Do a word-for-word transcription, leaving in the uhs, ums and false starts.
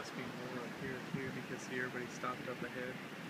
must be more up here too because see everybody stopped up ahead.